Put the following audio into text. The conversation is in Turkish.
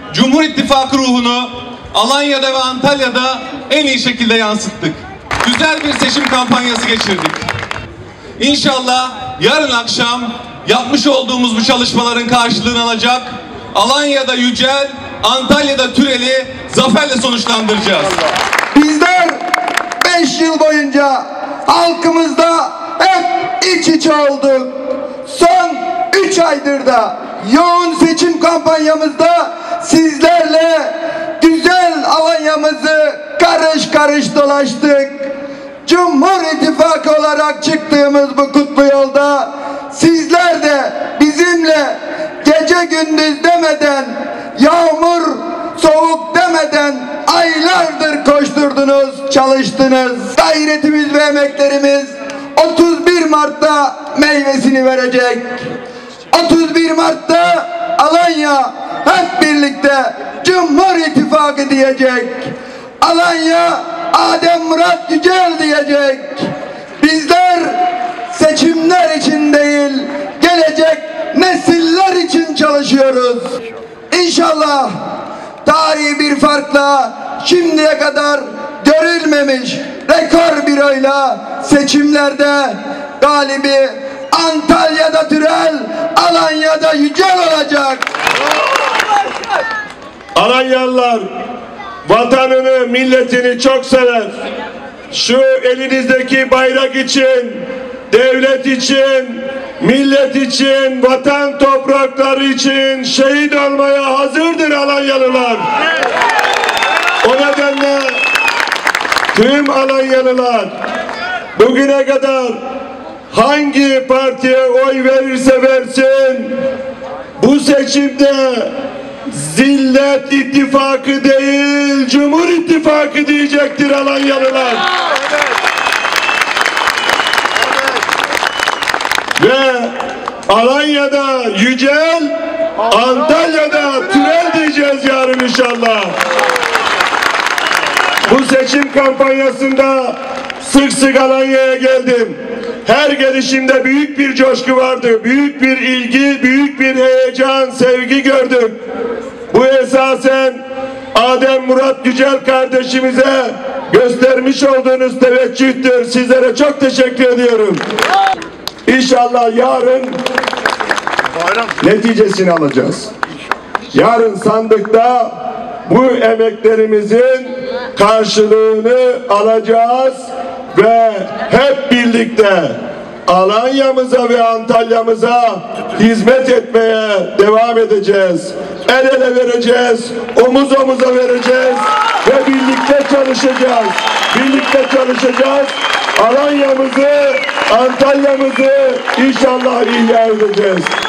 Cumhur İttifakı ruhunu Alanya'da ve Antalya'da en iyi şekilde yansıttık. Güzel bir seçim kampanyası geçirdik. İnşallah yarın akşam yapmış olduğumuz bu çalışmaların karşılığını alacak, Alanya'da Yücel, Antalya'da Türel'i zaferle sonuçlandıracağız. Bizler 5 yıl boyunca halkımızda hep iç içe olduk. Son 3 aydır da yoğun seçim kampanyamızda sizlerle güzel Alanya'mızı karış karış dolaştık. Cumhur İttifakı olarak çıktığımız bu kutlu yolda sizler de bizimle gece gündüz demeden, yağmur soğuk demeden aylardır koşturdunuz, çalıştınız. Gayretimiz ve emeklerimiz 31 Mart'ta meyvesini verecek. 31 Mart'ta Alanya hep birlikte Cumhur İttifakı diyecek. Alanya Adem Murat Yücel diyecek. Bizler seçimler için değil, gelecek nesiller için çalışıyoruz. İnşallah tarihi bir farkla şimdiye kadar görülmemiş rekor bir oyla seçimlerde galibi Antalya'da Türel, Alanya'da Yücel olacak. Alanyalılar vatanını, milletini çok sever. Şu elinizdeki bayrak için, devlet için, millet için, vatan toprakları için şehit olmaya hazırdır Alanyalılar. O nedenle tüm Alanyalılar bugüne kadar hangi partiye oy verirse versin, bu seçimde Zillet İttifakı değil, Cumhur İttifakı diyecektir Alanyalılar. Ve Alanya'da Yücel, Antalya'da Türel diyeceğiz yarın inşallah. Bu seçim kampanyasında sık sık Alanya'ya geldim. Her gelişimde büyük bir coşku vardı, büyük bir ilgi, büyük bir heyecan, sevgi gördük. Bu esasen Adem Murat Yücel kardeşimize göstermiş olduğunuz teveccühtür. Sizlere çok teşekkür ediyorum. İnşallah yarın neticesini alacağız. Yarın sandıkta bu emeklerimizin karşılığını alacağız ve hep birlikte Alanya'mıza ve Antalya'mıza hizmet etmeye devam edeceğiz. El ele vereceğiz, omuz omuza vereceğiz ve birlikte çalışacağız. Birlikte çalışacağız. Alanya'mızı, Antalya'mızı inşallah ihya edeceğiz.